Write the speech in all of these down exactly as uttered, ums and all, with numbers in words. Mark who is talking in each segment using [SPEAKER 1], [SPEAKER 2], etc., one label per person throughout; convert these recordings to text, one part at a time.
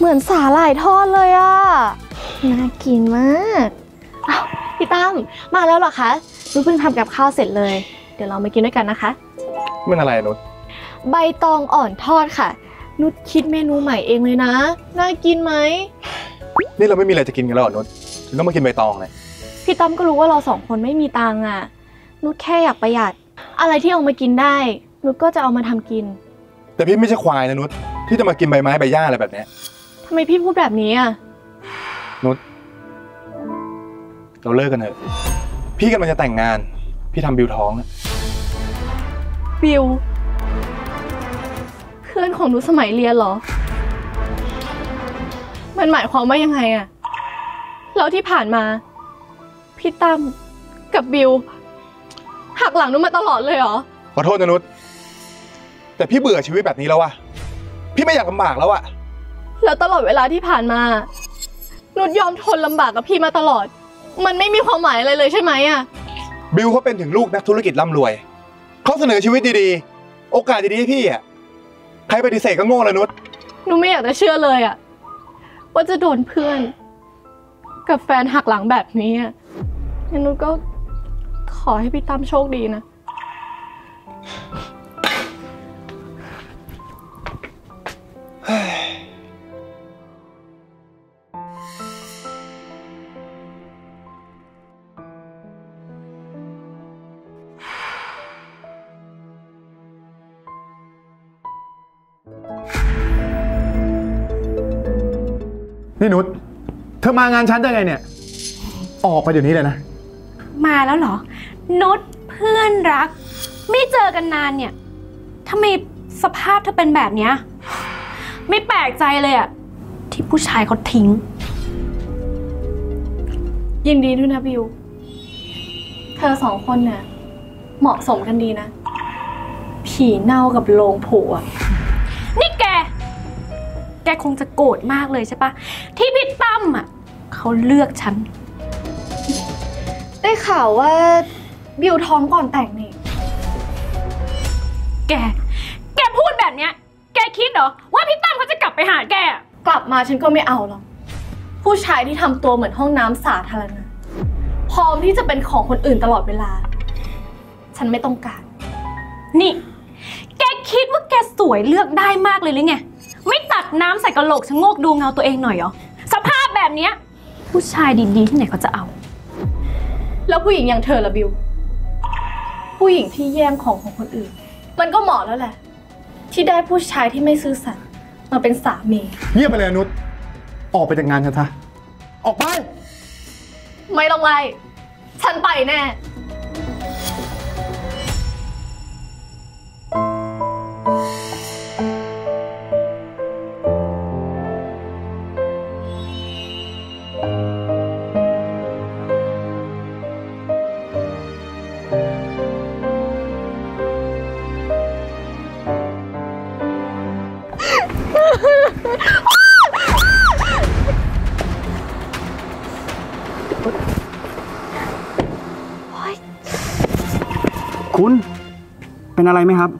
[SPEAKER 1] มือนสาหร่ายทอดเลยอ่ะน่ากินมากอ้าวพี่ตั้มมาแล้วเหรอคะนุชเพิ่งทำกับข้าวเสร็จเลยเดี๋ยวเรามากินด้วยกันนะคะ
[SPEAKER 2] มันอะไรนุช
[SPEAKER 1] ใบตองอ่อนทอดค่ะนุชคิดเมนูใหม่เองเลยนะน่ากินไหม
[SPEAKER 2] นี่เราไม่มีอะไรจะกินกันแล้วนุชถึงต้องมากินใบตองเลย
[SPEAKER 1] พี่ตั้มก็รู้ว่าเราสองคนไม่มีตังค์อ่ะนุชแค่อยากประหยัดอะไรที่เอามากินได้นุชก็จะเอามาทำกิน
[SPEAKER 2] แต่พี่ไม่ใช่ควายนะนุชที่จะมากินใบไม้ใบหญ้าอะไรแบบนี้
[SPEAKER 1] ทำไมพี่พูดแบบนี้อ่ะ
[SPEAKER 2] นุชเราเลิกกันเถอะพี่กำลังจะแต่งงานพี่ทำบิวท้องนะ
[SPEAKER 1] บิวเพื่อนของนุชสมัยเรียนเหรอมันหมายความว่ายังไงอ่ะแล้วที่ผ่านมาพี่ตั้มกับบิวหักหลังนุชมาตลอดเลยเหรอ
[SPEAKER 2] ขอโทษนะนุชแต่พี่เบื่อชีวิตแบบนี้แล้วอะพี่ไม่อยากลำบากแล้วอะ
[SPEAKER 1] แล้วตลอดเวลาที่ผ่านมานุชยอมทนลำบากกับพี่มาตลอดมันไม่มีความหมายอะไรเลยใช่ไหมอะ
[SPEAKER 2] บิวเขาเป็นถึงลูกนักธุรกิจร่ำรวยเขาเสนอชีวิตดีๆโอกาสดีๆให้พี่อะใครปฏิเสธก็โง่ละนุช
[SPEAKER 1] นุชไม่อยากจะเชื่อเลยอะว่าจะโดนเพื่อนกับแฟนหักหลังแบบนี้อะงั้นนุชก็ขอให้พี่ตั้มโชคดีนะ
[SPEAKER 2] นี่นุชเธอมางานฉันได้ไงเนี่ยออกไปเดี๋ยวนี้เลยนะ
[SPEAKER 3] มาแล้วเหรอนุชเพื่อนรักไม่เจอกันนานเนี่ยทำไมสภาพเธอเป็นแบบนี้ไม่แปลกใจเลยอะที่ผู้ชายเขาทิ้ง
[SPEAKER 1] ยินดีด้วยนะบิวเธอสองคนเนี่ยเหมาะสมกันดีนะผีเน่ากับโลงผัว
[SPEAKER 3] นี่แกแกคงจะโกรธมากเลยใช่ปะที่พี่ตั้มอ่ะเขาเลือกฉัน
[SPEAKER 1] ได้ข่าวว่าบิวท้องก่อนแต่งนี่
[SPEAKER 3] แกแกพูดแบบเนี้ยแกคิดเหรอว่าพี่ตั้มเขาจะกลับไปหาแก
[SPEAKER 1] กลับมาฉันก็ไม่เอาหรอกผู้ชายที่ทำตัวเหมือนห้องน้ำสาธารณะพร้อมที่จะเป็นของคนอื่นตลอดเวลาฉันไม่ต้องการ
[SPEAKER 3] นี่แกคิดว่าแกสวยเลือกได้มากเลยหรือไงไม่ตักน้ำใส่กระโหลกชะโงกดูเงาตัวเองหน่อยเหรอสภาพแบบเนี้ยผู้ชายดีๆที่ไหนเขาจะเอา
[SPEAKER 1] แล้วผู้หญิงอย่างเธอละบิวผู้หญิงที่แย่งของของคนอื่นมันก็เหมาะแล้วแหละที่ได้ผู้ชายที่ไม่ซื่อสัตย์มาเป็นสามี
[SPEAKER 2] เงียบไปเลยนุชออกไปจากงานฉันซะออกไป
[SPEAKER 1] ไม่ต้องไล่ฉันไปแน่
[SPEAKER 4] คุณเป็นอะไรไหมครับ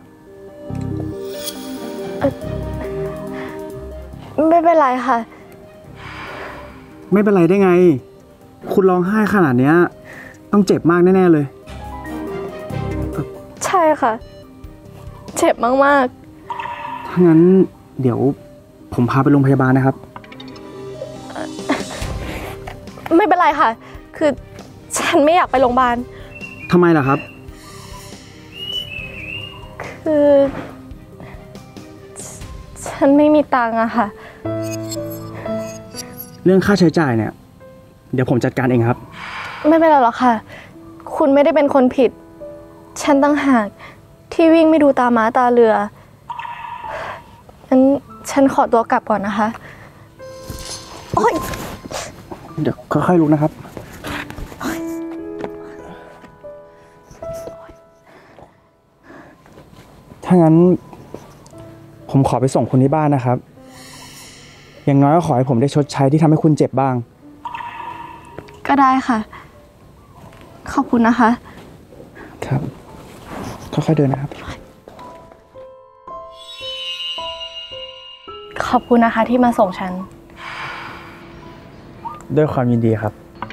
[SPEAKER 1] ไม่เป็นไรค่ะ
[SPEAKER 4] ไม่เป็นไรได้ไงคุณร้องไห้ขนาดนี้ต้องเจ็บมากแน่ๆเลย
[SPEAKER 1] ใช่ค่ะเจ็บมาก
[SPEAKER 4] ๆถ้างั้นเดี๋ยวผมพาไปโรงพยาบาลนะครับ
[SPEAKER 1] ไม่เป็นไรค่ะคือฉันไม่อยากไปโรงพยาบาล
[SPEAKER 4] ทำไมล่ะครับ
[SPEAKER 1] คือฉันไม่มีตังค์อะค่ะ
[SPEAKER 4] เรื่องค่าใช้จ่ายเนี่ยเดี๋ยวผมจัดการเองครับ
[SPEAKER 1] ไม่เป็นไรหรอกค่ะคุณไม่ได้เป็นคนผิดฉันตั้งหากที่วิ่งไม่ดูตาม้าตาเรืองั้นฉันขอตัวกลับก่อนนะคะโอ๊ย
[SPEAKER 4] เดี๋ยวค่อยๆลุกนะครับถ้างั้นผมขอไปส่งคุณที่บ้านนะครับอย่างน้อยก็ขอให้ผมได้ชดใช้ที่ทำให้คุณเจ็บบ้าง
[SPEAKER 1] ก็ได้ค่ะขอบคุณนะคะ
[SPEAKER 4] ครับค่อยๆเดินนะครับ
[SPEAKER 1] ขอบคุณนะคะที่มาส่งฉัน
[SPEAKER 4] ด้วยความยินดีครับ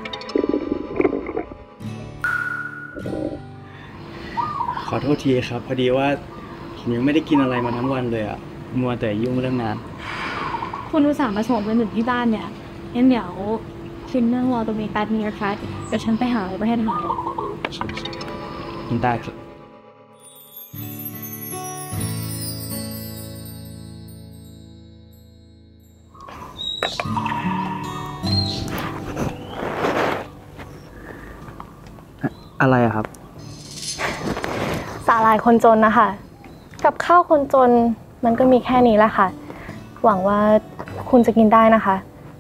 [SPEAKER 4] ขอโทษทีครับพอดีว่าผมยังไม่ได้กินอะไรมาทั้งวันเลยอะมัวแต่ยุ่งเรื่องงาน
[SPEAKER 1] คุณอุตส่าห์มาส่งไปถึงที่บ้านเนี่ยงั้นเดี๋ยวคินนั่งรอตรงนี้แป๊บนึงนะคะเดี๋ยวฉันไปหาอะไรไปให้ทานเลย
[SPEAKER 4] คุณตาครับอะไรอะครับ
[SPEAKER 1] สาหร่ายคนจนนะคะกับข้าวคนจนมันก็มีแค่นี้แหละค่ะหวังว่าคุณจะกินได้นะคะ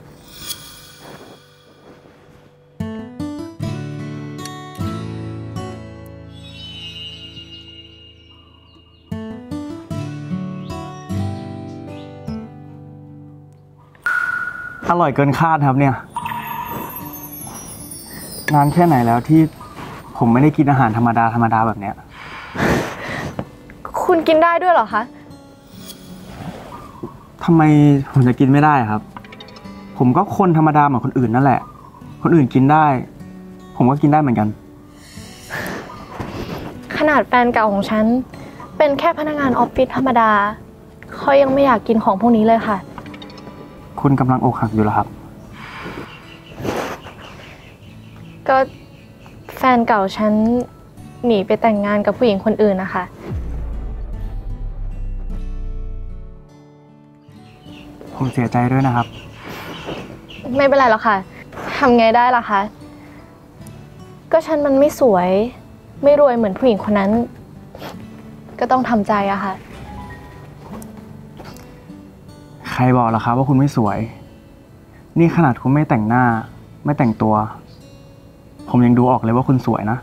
[SPEAKER 4] อร่อยเกินคาดครับเนี่ยนานแค่ไหนแล้วที่ผมไม่ได้กินอาหารธรรมดาธรรมดาแบบเนี้ย
[SPEAKER 1] คุณกินได้ด้วยเหรอคะ
[SPEAKER 4] ทำไมผมจะกินไม่ได้ครับผมก็คนธรรมดาเหมือนคนอื่นนั่นแหละคนอื่นกินได้ผมก็กินได้เหมือนกัน
[SPEAKER 1] ขนาดแฟนเก่าของฉันเป็นแค่พนักงานออฟฟิศธรรมดาเขายังไม่อยากกินของพวกนี้เลยค่ะ
[SPEAKER 4] คุณกำลังอกหักอยู่เหรอครับ
[SPEAKER 1] ก็แฟนเก่าฉันหนีไปแต่งงานกับผู้หญิงคนอื่นนะคะ
[SPEAKER 4] ผมเสียใจด้วยนะครับ
[SPEAKER 1] ไม่เป็นไรหรอกค่ะทำไงได้ล่ะคะก็ฉันมันไม่สวยไม่รวยเหมือนผู้หญิงคนนั้นก็ต้องทำใจอะค่ะ
[SPEAKER 4] ใครบอกล่ะครับว่าคุณไม่สวยนี่ขนาดคุณไม่แต่งหน้าไม่แต่งตัวผมยังดูออกเลยว่าคุณสวยนะ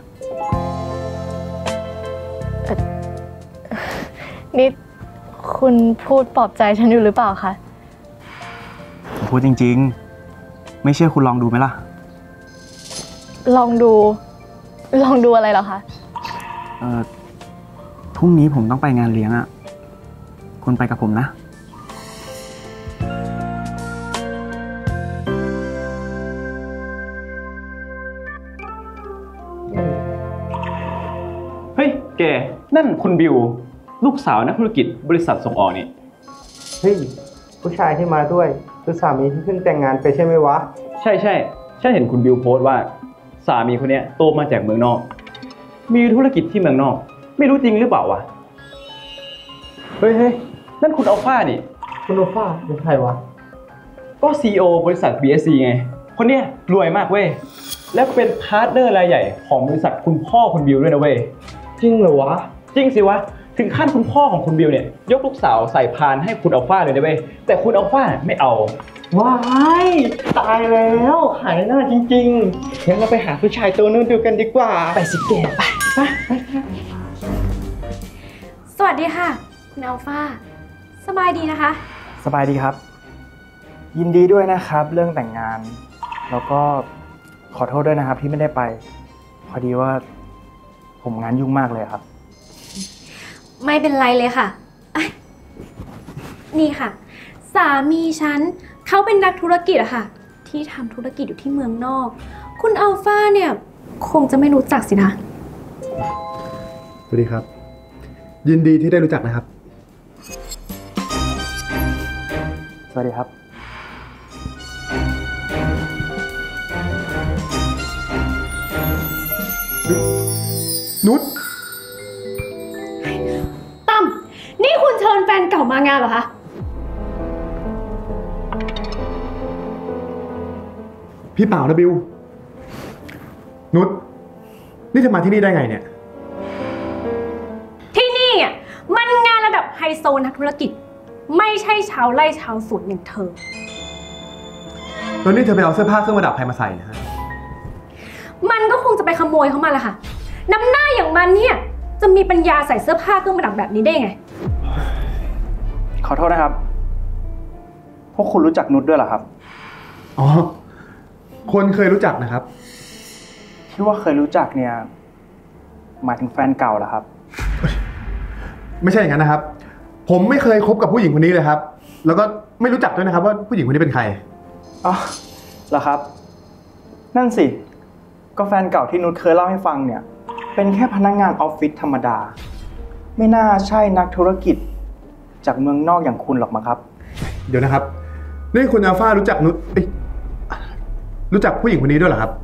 [SPEAKER 1] นี่คุณพูดปลอบใจฉันอยู่หรือเปล่าคะ
[SPEAKER 4] ผมพูดจริงๆไม่เชื่อคุณลองดูไหมล่ะ
[SPEAKER 1] ลองดูลองดูอะไรเหรอคะ
[SPEAKER 4] เอ่อพรุ่งนี้ผมต้องไปงานเลี้ยงอ่ะคุณไปกับผมนะ
[SPEAKER 5] เฮ้ยแกนั่นคุณบิวลูกสาวนักธุรกิจบริษัทส่งออกนี่
[SPEAKER 6] เฮ้ยผู้ชายที่มาด้วยคือสามีที่เพิ่งแต่งงานไปใช่ไหมวะ
[SPEAKER 5] ใช่ใช่ฉันเห็นคุณบิวโพสต์ว่าสามีคนนี้โตมาจากเมืองนอกมีธุรกิจที่เมืองนอกไม่รู้จริงหรือเปล่าวะเฮ้ยเฮ้ยนั่นคุณอัลฟานี่
[SPEAKER 6] คุณอัลฟาเป็นใครวะ
[SPEAKER 5] ก็ ซี อี โอ บริษัท บี เอส ซี ไงคนเนี้ยรวยมากเว้ยและเป็นพาร์ทเนอร์รายใหญ่ของบริษัทคุณพ่อคุณบิวด้วยนะเว้ย
[SPEAKER 6] จริงเหรอวะ
[SPEAKER 5] จริงสิวะถึงขั้นคุณพ่อของคุณบิวเนี่ยยกลูกสาวใส่พานให้คุณอัลฟาเลยนะเว้ยแต่คุณอัลฟาไม่เอา
[SPEAKER 6] ว้ายตายแล้วหายหน้าจริงๆงั้นเราไปหาผู้ชายตัวนู้นดูกันดีกว่า
[SPEAKER 5] ไปสิแกไปไปไป
[SPEAKER 3] สวัสดีค่ะคุณอัลฟาสบายดีนะคะ
[SPEAKER 4] สบายดีครับยินดีด้วยนะครับเรื่องแต่งงานแล้วก็ขอโทษด้วยนะครับที่ไม่ได้ไปพอดีว่าผมงานยุ่งมากเลยครับ
[SPEAKER 3] ไม่เป็นไรเลยค่ะนี่ค่ะสามีฉันเขาเป็นนักธุรกิจอะค่ะที่ทำธุรกิจอยู่ที่เมืองนอกคุณอัลฟาเนี่ยคงจะไม่รู้จักสินะ
[SPEAKER 2] สวัสดีครับยินดีที่ได้รู้จักนะครับ
[SPEAKER 4] สวัสดีครับ
[SPEAKER 2] นุช
[SPEAKER 3] ตั้มนี่คุณเชิญแฟนเก่ามางานเหรอคะ
[SPEAKER 2] พี่เปล่านะบิวนุชนี่เธอมาที่นี่ได้ไงเนี่ย
[SPEAKER 3] ที่นี่อ่ะมันงานระดับไฮโซนักธุรกิจไม่ใช่ชาวไร่ชาวสวนอย่างเธอ
[SPEAKER 2] แล้วนี่เธอไปเอาเสื้อผ้าเครื่องประดับใครมาใส่นะฮะ
[SPEAKER 3] มันก็คงจะไปขโมยเขามาแหละค่ะน้ำหน้าอย่างมันเนี่ยจะมีปัญญาใส่เสื้อผ้าเครื่องประดับแบบนี้ได้ไง
[SPEAKER 4] ขอโทษนะครับพวกคุณรู้จักนุชด้วยเหรอครับ
[SPEAKER 2] อ๋อคนเคยรู้จักนะครับ
[SPEAKER 4] ที่ว่าเคยรู้จักเนี่ยหมายถึงแฟนเก่าเหรอครับ
[SPEAKER 2] ไม่ใช่อย่างนั้นนะครับผมไม่เคยคบกับผู้หญิงคนนี้เลยครับแล้วก็ไม่รู้จักด้วยนะครับว่าผู้หญิงคนนี้เป็นใคร
[SPEAKER 4] อ๋อเหรอครับนั่นสิก็แฟนเก่าที่นุชเคยเล่าให้ฟังเนี่ยเป็นแค่พนักงานออฟฟิศธรรมดาไม่น่าใช่นักธุรกิจจากเมืองนอกอย่างคุณหรอกมั้งครับ
[SPEAKER 2] เดี๋ยวนะครับนี่คุณอัลฟารู้จักนุชรู้จักผู้หญิงคนนี้ด้วยเหรอครับ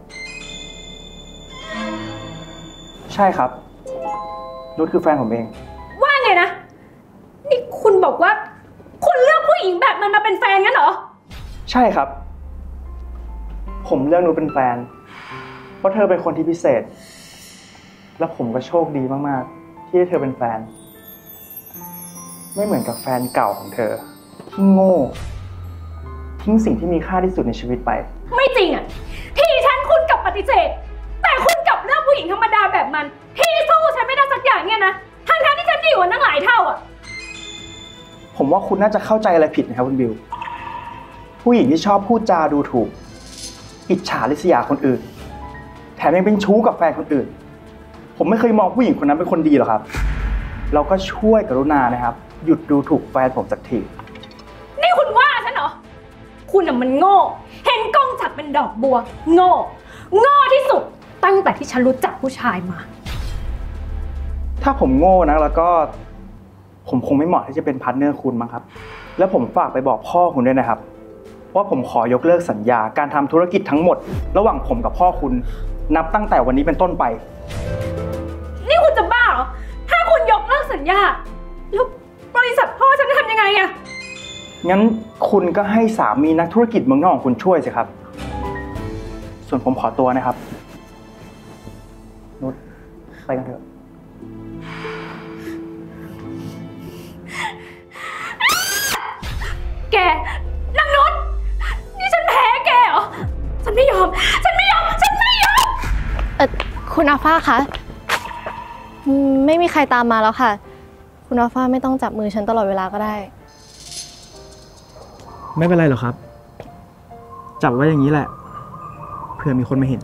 [SPEAKER 4] ใช่ครับนุชคือแฟนผมเอง
[SPEAKER 3] ว่าไงนะนี่คุณบอกว่าคุณเลือกผู้หญิงแบบนั้นมาเป็นแฟนงั้นเหรอ
[SPEAKER 4] ใช่ครับผมเลือกนุชเป็นแฟนเพราะเธอเป็นคนที่พิเศษและผมก็โชคดีมากๆที่ได้เธอเป็นแฟนไม่เหมือนกับแฟนเก่าของเธอที่โง่ทิ้งสิ่งที่มีค่าที่สุดในชีวิตไป
[SPEAKER 3] ไม่จริงอ่ะที่ฉันคุณกลับปฏิเสธแต่คุณกลับเลือกผู้หญิงธรรมดาแบบมันที่สู้ฉันไม่ได้สักอย่างเนี่ยนะทั้งทั้งที่ฉันดีกว่าตั้งหลายเท่าอ่ะ
[SPEAKER 4] ผมว่าคุณน่าจะเข้าใจอะไรผิดนะครับคุณบิวผู้หญิงที่ชอบพูดจาดูถูกอิจฉาริษยาคนอื่นแถมยังเป็นชู้กับแฟนคนอื่นผมไม่เคยมองผู้หญิงคนนั้นเป็นคนดีหรอกครับเราก็ช่วยกรุณานะครับหยุดดูถูกแฟนผมสักที
[SPEAKER 3] นี่คุณว่าฉันเหรอคุณน่ะมันโง่เห็นกล้องจักรเป็นดอกบัวโง่โง่ที่สุดตั้งแต่ที่ฉันรู้จักผู้ชายมา
[SPEAKER 4] ถ้าผมโง่นะแล้วก็ผมคงไม่เหมาะที่จะเป็นพาร์ทเนอร์คุณมั้งครับแล้วผมฝากไปบอกพ่อคุณด้วยนะครับว่าผมขอยกเลิกสัญญาการทำธุรกิจทั้งหมดระหว่างผมกับพ่อคุณนับตั้งแต่วันนี้เป็นต้นไป
[SPEAKER 3] นี่คุณจะบ้าเหรอถ้าคุณยกเลิกสัญญาแล้วบริษัทพ่อฉันจะทำยังไงอะ
[SPEAKER 4] งั้นคุณก็ให้สามีนักธุรกิจเมืองนอกของคุณช่วยสิครับส่วนผมขอตัวนะครับนุชไปกันเถอะ
[SPEAKER 3] แกนางนุชนี่ฉันแพ้แกเหรอฉันไม่ยอมฉันไม่ยอมฉันไม่ยอม
[SPEAKER 1] เออคุณอัลฟาคะไม่มีใครตามมาแล้วค่ะคุณอัลฟาไม่ต้องจับมือฉันตลอดเวลาก็ได้
[SPEAKER 4] ไม่เป็นไรหรอกครับจับไว้อย่างนี้แหละเผื่อมีคนมาเห็น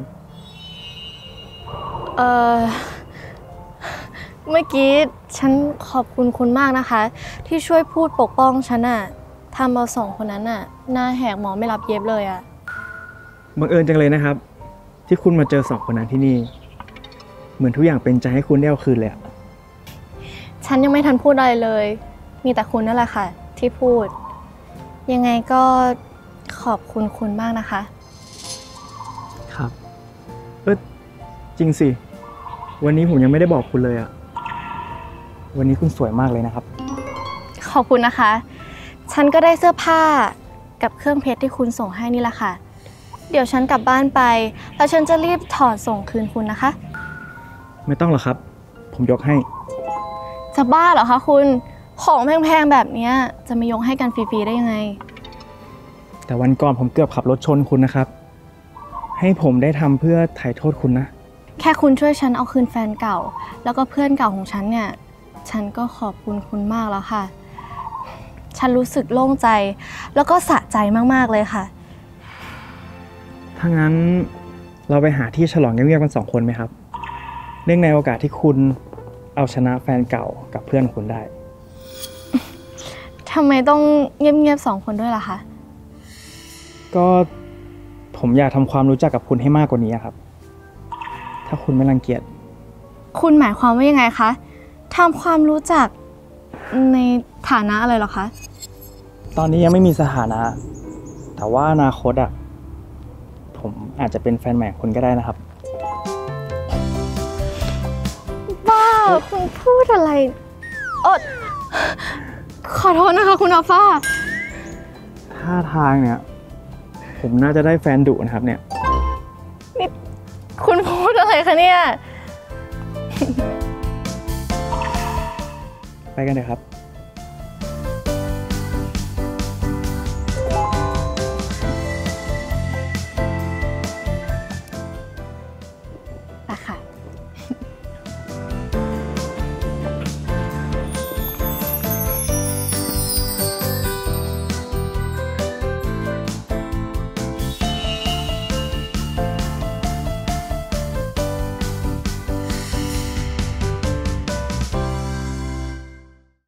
[SPEAKER 1] เออเมื่อกี้ฉันขอบคุณคุณมากนะคะที่ช่วยพูดปกป้องฉันอะทำเอาสองคนนั้นอะหน้าแหกหมอไม่รับเย็บเลยอะ
[SPEAKER 4] บังเอิญจังเลยนะครับที่คุณมาเจอสองคนนั้นที่นี่เหมือนทุกอย่างเป็นใจให้คุณได้เอาคืนเลยอะ
[SPEAKER 1] ฉันยังไม่ทันพูดอะไรเลยมีแต่คุณนั่นแหละค่ะที่พูดยังไงก็ขอบคุณคุณมากนะคะ
[SPEAKER 4] ครับเออจริงสิวันนี้ผมยังไม่ได้บอกคุณเลยอะวันนี้คุณสวยมากเลยนะครับ
[SPEAKER 1] ขอบคุณนะคะฉันก็ได้เสื้อผ้ากับเครื่องเพชรที่คุณส่งให้นี่แหละค่ะเดี๋ยวฉันกลับบ้านไปแล้วฉันจะรีบถอดส่งคืนคุณนะคะ
[SPEAKER 4] ไม่ต้องหรอกครับผมยกให้
[SPEAKER 1] จะบ้าเหรอคะคุณของแพงๆแบบนี้จะไม่ยกให้กันฟรีๆได้ยังไง
[SPEAKER 4] แต่วันก่อนผมเกือบขับรถชนคุณนะครับให้ผมได้ทำเพื่อไถ่โทษคุณนะ
[SPEAKER 1] แค่คุณช่วยฉันเอาคืนแฟนเก่าแล้วก็เพื่อนเก่าของฉันเนี่ยฉันก็ขอบคุณคุณมากแล้วค่ะฉันรู้สึกโล่งใจแล้วก็สะใจมากๆเลยค่ะ
[SPEAKER 4] ถ้างั้นเราไปหาที่ฉลองเงียบๆกันสองคนไหมครับเนื่องในโอกาสที่คุณเอาชนะแฟนเก่ากับเพื่อนคุณได้
[SPEAKER 1] ทำไมต้องเงียบๆสองคนด้วยล่ะคะ
[SPEAKER 4] ก็ผมอยากทำความรู้จักกับคุณให้มากกว่านี้ครับถ้าคุณไม่รังเกียจ
[SPEAKER 1] คุณหมายความว่ายังไงคะทำความรู้จักในฐานะอะไรหรอคะ
[SPEAKER 4] ตอนนี้ยังไม่มีสถานะแต่ว่าอนาคตอ่ะผมอาจจะเป็นแฟนใหม่ของคุณก็ได้นะครับ
[SPEAKER 1] บ้าคุณพูดอะไรอดขอโทษนะคะคุณอัลฟา
[SPEAKER 4] ท่าทางเนี่ยผมน่าจะได้แฟนดุนะครับเนี่ย
[SPEAKER 1] นี่คุณพูดอะไรคะเนี่ย
[SPEAKER 4] ไปกันเถอะครับ